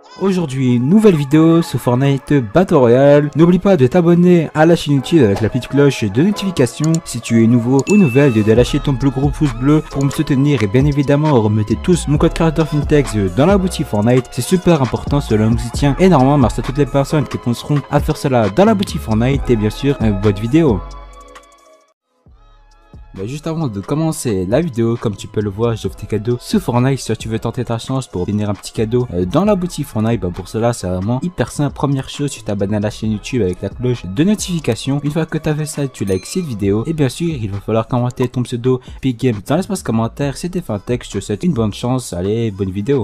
Aujourd'hui, nouvelle vidéo sur Fortnite Battle Royale. N'oublie pas de t'abonner à la chaîne YouTube avec la petite cloche de notification si tu es nouveau ou nouvelle, de lâcher ton plus gros pouce bleu pour me soutenir et bien évidemment remettez tous mon code créateur Fintex dans la boutique Fortnite. C'est super important, cela nous y tient énormément. Merci à toutes les personnes qui penseront à faire cela dans la boutique Fortnite et bien sûr votre vidéo. Juste avant de commencer la vidéo, comme tu peux le voir, j'offre tes cadeaux sur Fortnite. Si tu veux tenter ta chance pour obtenir un petit cadeau dans la boutique Fortnite, pour cela c'est vraiment hyper simple. Première chose, tu t'abonnes à la chaîne YouTube avec la cloche de notification. Une fois que tu as fait ça, tu likes cette vidéo et bien sûr il va falloir commenter ton pseudo Epic Games dans l'espace commentaire. C'était Fintex, je te souhaite une bonne chance. Allez, bonne vidéo.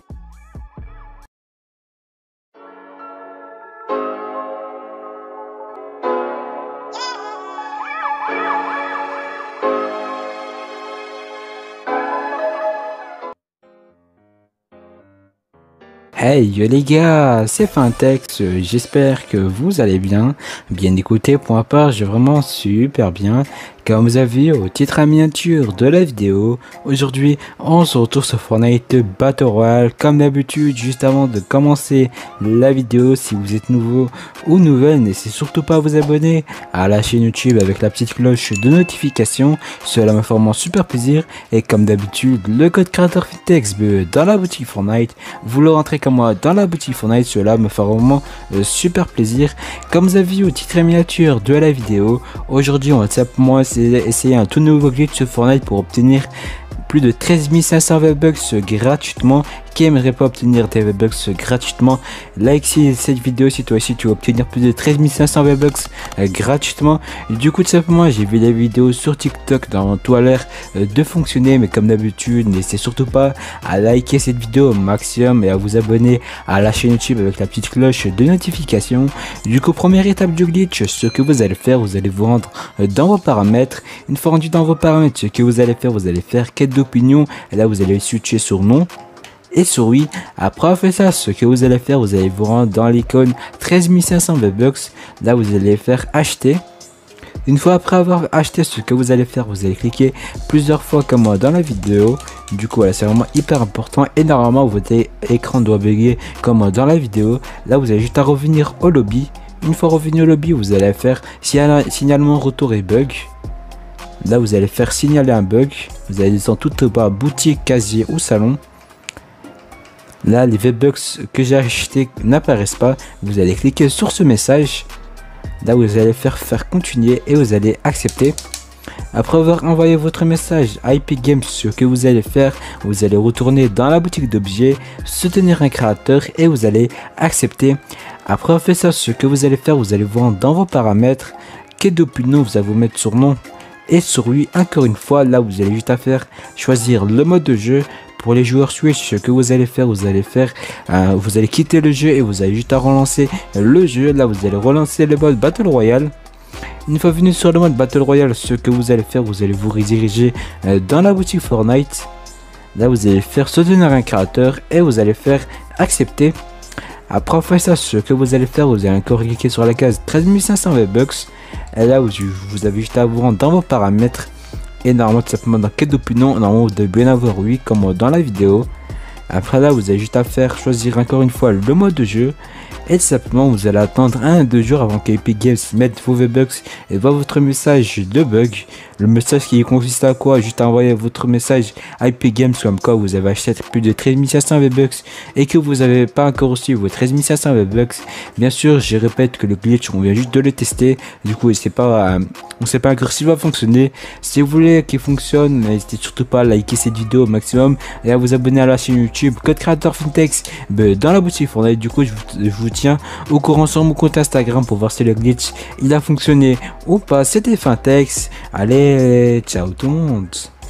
Hey yo les gars, c'est Fintex, j'espère que vous allez bien. Bien écoutez, pour ma part, je vais vraiment super bien. Comme vous avez vu au titre à miniature de la vidéo, aujourd'hui on se retrouve sur Fortnite Battle Royale. Comme d'habitude, juste avant de commencer la vidéo, si vous êtes nouveau ou nouvelle, n'hésitez surtout pas à vous abonner à la chaîne YouTube avec la petite cloche de notification. Cela me fait vraiment super plaisir. Et comme d'habitude, le code créateur Fintex dans la boutique Fortnite, vous le rentrez comme moi dans la boutique Fortnite, cela me fait vraiment super plaisir. Comme vous avez vu au titre à miniature de la vidéo, aujourd'hui on va simplement essayer un tout nouveau glitch sur Fortnite pour obtenir plus de 13 500 V-Bucks gratuitement. Qui aimerait pas obtenir des V-Bucks gratuitement? Like cette vidéo si toi aussi tu veux obtenir plus de 13 500 V-Bucks gratuitement. Du coup tout simplement j'ai vu la vidéo sur TikTok dans tout a l'air de fonctionner, mais comme d'habitude n'hésitez surtout pas à liker cette vidéo au maximum et à vous abonner à la chaîne YouTube avec la petite cloche de notification. Du coup première étape du glitch, ce que vous allez faire, vous allez vous rendre dans vos paramètres. Une fois rendu dans vos paramètres, ce que vous allez faire quête d'opinion, et là vous allez switcher sur non et sur oui. Après avoir fait ça, ce que vous allez faire, vous allez vous rendre dans l'icône 13 500 V-Bucks. Là vous allez faire acheter. Une fois après avoir acheté, ce que vous allez faire, vous allez cliquer plusieurs fois comme moi dans la vidéo. Du coup voilà, c'est vraiment hyper important et normalement votre écran doit bugger comme moi dans la vidéo. Là vous allez juste à revenir au lobby. Une fois revenu au lobby, vous allez faire signalement retour et bug. Là vous allez faire signaler un bug. Vous allez descendre tout au bas, boutique, casier ou salon. Là les V-Bucks que j'ai acheté n'apparaissent pas. Vous allez cliquer sur ce message. Là vous allez faire continuer et vous allez accepter. Après avoir envoyé votre message à Epic Games, ce que vous allez faire, vous allez retourner dans la boutique d'objets, soutenir un créateur et vous allez accepter. Après avoir fait ça, ce que vous allez faire, vous allez vous rendre dans vos paramètres, quête d'opinion, vous allez vous mettre sur non et sur oui. Encore une fois, là vous allez juste à faire choisir le mode de jeu. Pour les joueurs Switch, ce que vous allez faire, vous allez quitter le jeu et vous allez juste à relancer le jeu. Là vous allez relancer le mode Battle Royale. Une fois venu sur le mode Battle Royale, ce que vous allez faire, vous allez vous rediriger dans la boutique Fortnite. Là vous allez faire soutenir un créateur et vous allez faire accepter. Après faire ça, ce que vous allez faire, vous allez encore cliquer sur la case 13 500 V-Bucks. Et là vous avez juste à vous rendre dans vos paramètres. Et normalement tout simplement dans quête d'opinion, normalement vous devez bien avoir oui comme dans la vidéo. Après là vous avez juste à faire choisir encore une fois le mode de jeu. Et tout simplement vous allez attendre 1 à 2 jours avant qu'Epic Games mette vos V-Bucks et voit votre message de bug. Le message qui consiste à quoi? Juste à envoyer votre message à Epic Games comme quoi vous avez acheté plus de 13 500 V-Bucks et que vous n'avez pas encore reçu vos 13 500 V-Bucks. Bien sûr je répète que le glitch on vient juste de le tester. Du coup on ne sait pas encore s'il va fonctionner. Si vous voulez qu'il fonctionne, n'hésitez surtout pas à liker cette vidéo au maximum et à vous abonner à la chaîne YouTube code créateur Fintex dans la boutique Fortnite. Du coup je vous tiens au courant sur mon compte Instagram pour voir si le glitch il a fonctionné ou pas. C'était Fintex. Allez, ciao tout le monde.